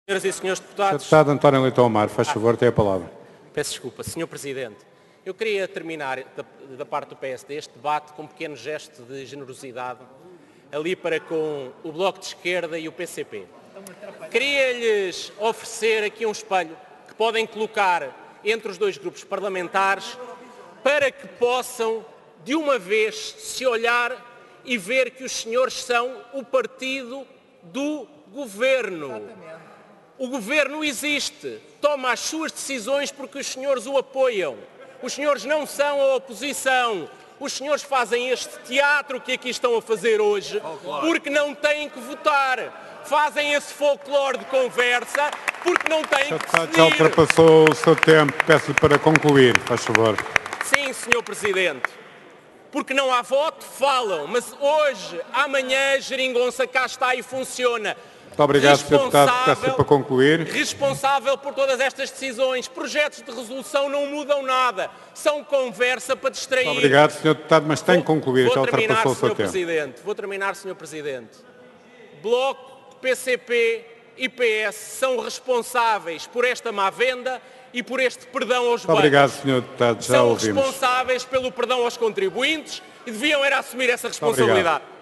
Senhoras e senhores Sr. deputados, Deputado António Leitão Amar, faz favor, tem a palavra. peço desculpa, Sr. Presidente, eu queria terminar da parte do PSD este debate com um pequeno gesto de generosidade ali para com o Bloco de Esquerda e o PCP. Queria-lhes oferecer aqui um espelho que podem colocar entre os dois grupos parlamentares para que possam, de uma vez, se olhar e ver que os senhores são o partido do governo. O governo existe, toma as suas decisões porque os senhores o apoiam. Os senhores não são a oposição. Os senhores fazem este teatro que aqui estão a fazer hoje porque não têm que votar. Fazem esse folclore de conversa porque não têm Sr. que Deputado, decidir. já ultrapassou o seu tempo. Peço-lhe para concluir, faz favor. Sim, Sr. Presidente. Porque não há voto, falam. Mas hoje, amanhã, a geringonça cá está e funciona. Muito obrigado, Sr. Deputado. Peço-lhe para concluir. Responsável por todas estas decisões. Projetos de resolução não mudam nada. São conversa para distrair. Muito obrigado, Sr. Deputado, mas tem que concluir. Já Vou terminar, ultrapassou o seu Sr. tempo. Presidente. Vou terminar, Sr. Presidente. Bloco, PCP e PS são responsáveis por esta má venda e por este perdão aos Muito bancos. obrigado, Sr. Deputado. Já São ouvimos. responsáveis pelo perdão aos contribuintes e deviam era assumir essa Muito obrigado. responsabilidade.